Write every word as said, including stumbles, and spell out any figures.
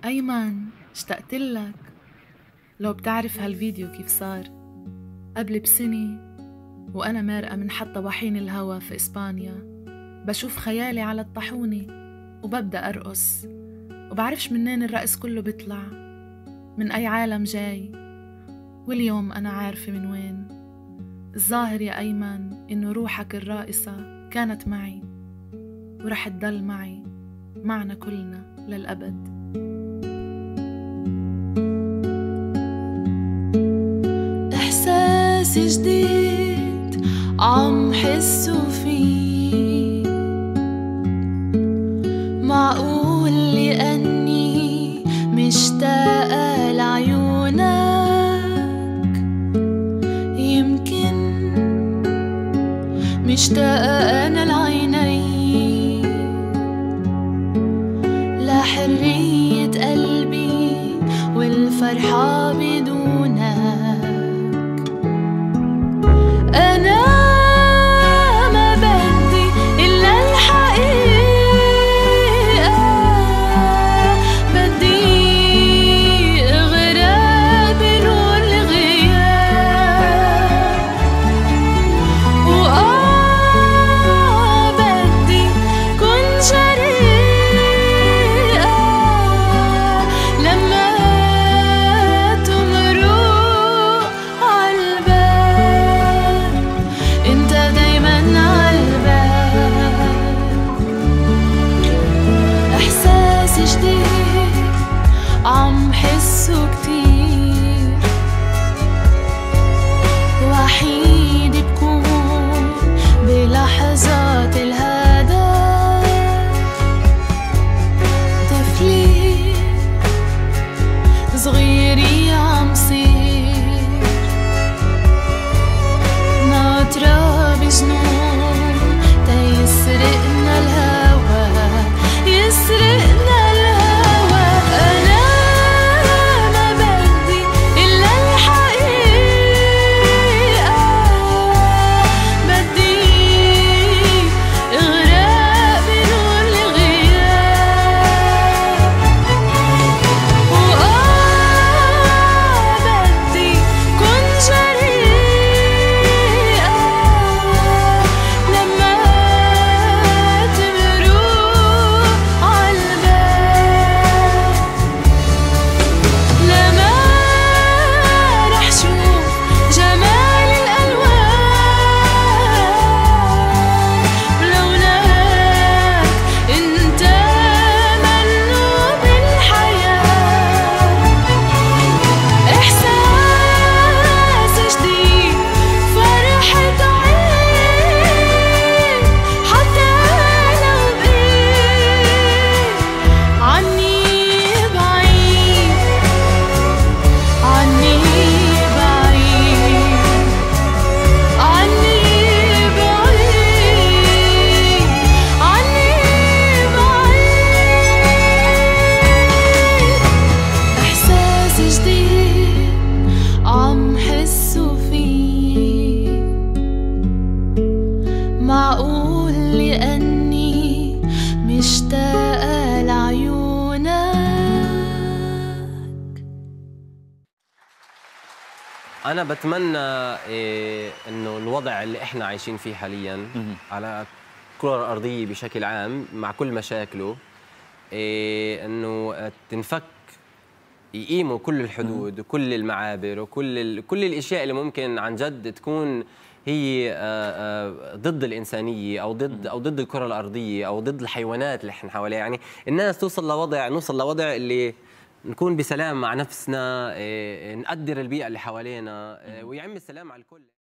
أيمن اشتقت لك. لو بتعرف هالفيديو كيف صار قبل بسنة وأنا مارقة من حتى وحين الهوا في إسبانيا، بشوف خيالي على الطاحونة وببدأ أرقص، وبعرفش منين الرقص كله بيطلع، من أي عالم جاي، واليوم أنا عارفة من وين. الظاهر يا أيمن إنه روحك الراقصة كانت معي ورح تضل معي، معنا كلنا للأبد. إحساس جديد عم حسه فيه، معقول لأني مشتاقة لعيونك، يمكن مشتاقة أنا لعيني، لحرية قلبي والفرحة بدونك. أنا ما بدي إلا الحقيقة، بدي أغرق بنور الغياب، وآه بدي كون جريئة لما تمرق عالباب، انت دايما عالباب. احساس جديد عم حسه كتير، وحيد بكون بلحظات الهدف، طفلي صغيري عم صير، ناطرة بجنون تيسرقنا الهوى، يسرقنا الهوى. أنا ما بدي إلا الحقيقة، بدي أغرق بنور الغياب، وآه بدي كون جريئة لما تمرق عالباب، لما رح شوف جمال الألوان، ولولاك انت منو بالحياة. إحساس جديد فرحة عين، حتى لو بقيت عني بعيد، عني بعيد، عني بعيد، عني بعيد. إحساس جديد عم حسه فيه، معقول لأني مشتاقة لعيونك. أنا بتمنى إيه إنه الوضع اللي إحنا عايشين فيه حالياً على الكرة الأرضية بشكل عام مع كل مشاكله، إيه إنه تنفك، يقيموا كل الحدود وكل المعابر وكل ال... كل الأشياء اللي ممكن عن جد تكون هي آه، آه، ضد الإنسانية أو ضد أو ضد الكرة الأرضية أو ضد الحيوانات اللي إحنا حواليها. يعني الناس توصل لوضع نوصل لوضع اللي نكون بسلام مع نفسنا، إيه، نقدر البيئة اللي حوالينا، إيه، ويعم السلام على الكل.